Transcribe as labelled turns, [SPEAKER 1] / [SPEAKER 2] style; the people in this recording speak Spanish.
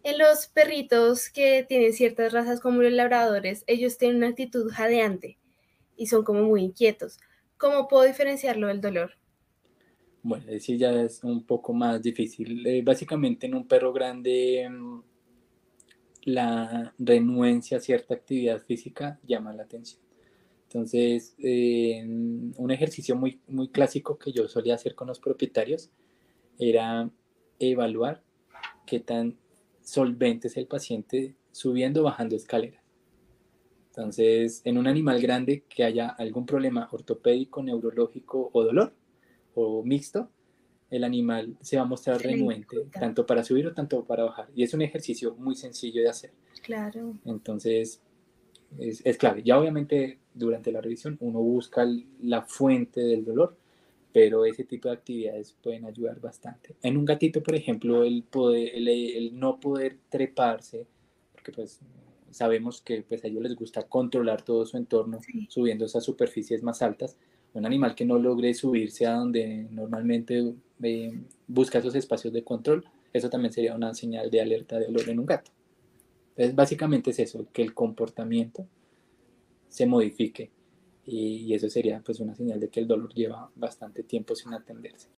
[SPEAKER 1] En los perritos que tienen ciertas razas como los labradores, ellos tienen una actitud jadeante y son como muy inquietos. ¿Cómo puedo diferenciarlo del dolor?
[SPEAKER 2] Bueno, sí ya es un poco más difícil. Básicamente en un perro grande la renuencia a cierta actividad física llama la atención. Entonces, un ejercicio muy clásico que yo solía hacer con los propietarios era evaluar qué tan solvente es el paciente subiendo o bajando escaleras. Entonces, en un animal grande que haya algún problema ortopédico, neurológico o dolor o mixto, el animal se va a mostrar
[SPEAKER 1] Se le
[SPEAKER 2] renuente
[SPEAKER 1] dificulta.
[SPEAKER 2] tanto para subir o tanto para bajar. Y es un ejercicio muy sencillo de hacer.
[SPEAKER 1] Claro.
[SPEAKER 2] Entonces, es clave. Ya obviamente durante la revisión uno busca la fuente del dolor, pero ese tipo de actividades pueden ayudar bastante. En un gatito, por ejemplo, el no poder treparse, porque pues sabemos que pues a ellos les gusta controlar todo su entorno
[SPEAKER 1] Sí.
[SPEAKER 2] subiendo esas superficies más altas. Un animal que no logre subirse a donde normalmente busca esos espacios de control, eso también sería una señal de alerta de dolor en un gato. Entonces, básicamente es eso, que el comportamiento se modifique y eso sería pues una señal de que el dolor lleva bastante tiempo sin atenderse.